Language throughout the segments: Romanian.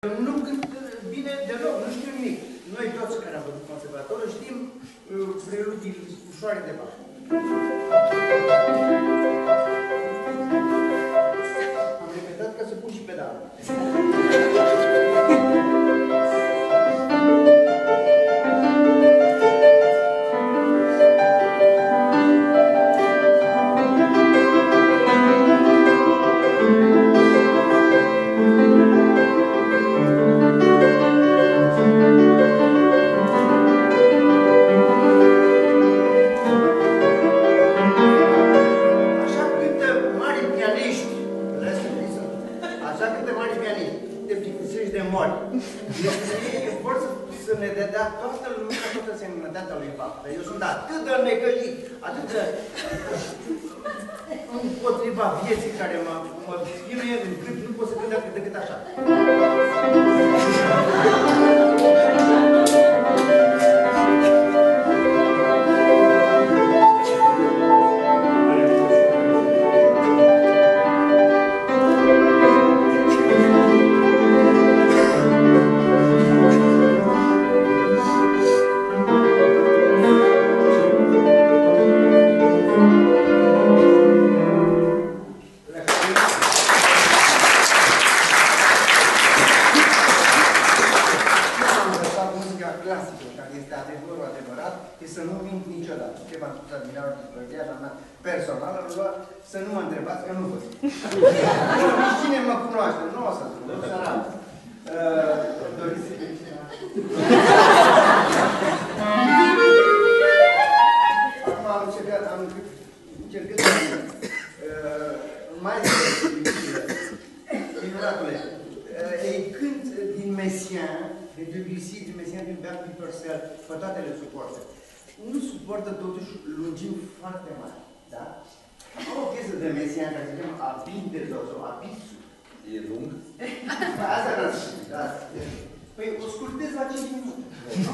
Nu cânt bine deloc, nu știu nimic. Noi toți care am făcut conservatorul știm preludii ușoare de Bach. Am repetat ca să pun și pedalul. Să ne dea toată lumea, toată semnătatea lui Bach. Dar eu sunt atât de necăjit, atât de împotriva vieții care mă chinuie încât nu pot să gândesc decât așa. Să nu mint niciodată. Ce v-am spus admirarea viața mea personală, să nu mă întrebați, că nu văd. Nici cine mă cunoaște, nu o să spun, nu să arată. Doriți să acum am încercat mai minuratule. Ei cânt din Messiaen, de Debussy, din Messiaen, din Bertolt Purcell, pe toate le suportă. Nu suportă totuși lungimi foarte mari, da? Am o piesă de Messiaen care se cheamă Abide sau Abisu. E lung? Asta era, da. Păi o scurtez la 5 minute.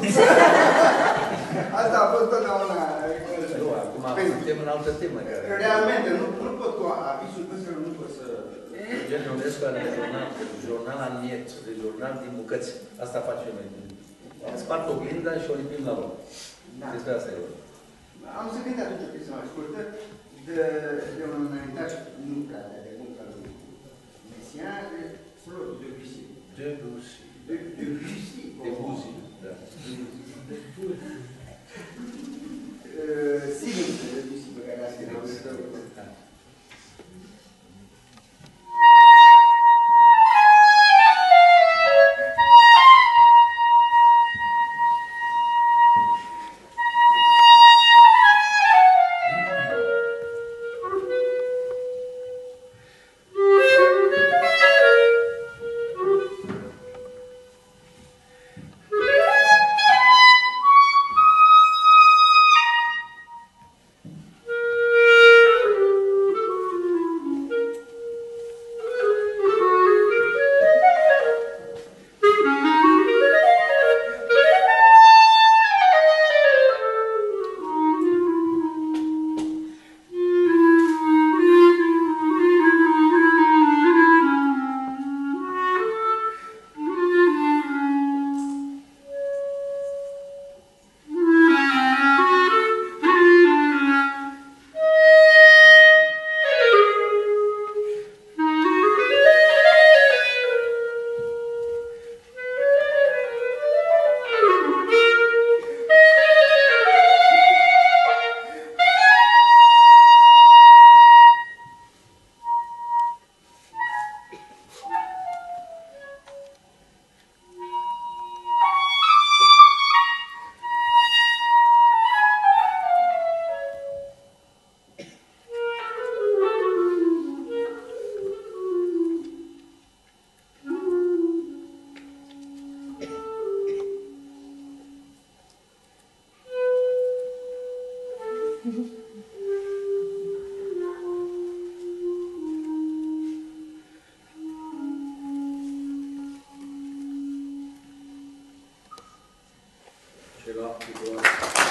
Asta a fost totdeauna... Nu, acum suntem în altă temă. Realmente, nu pot cu Abisul Păsăr, nu pot să... Eugen Ionescu are jurnal aniet, jurnal din bucăți. Asta facem noi. Spart oglinda și o lipim la loc. Despre asta e. Am să cânt atunci o piesă mai scurtă de un înaintaș nu prea de mult al lui Messiaen, de Claude Debussy. Debussy. Debussy. Debussy, da. Sigur de Debussy pe care a scris. Ce la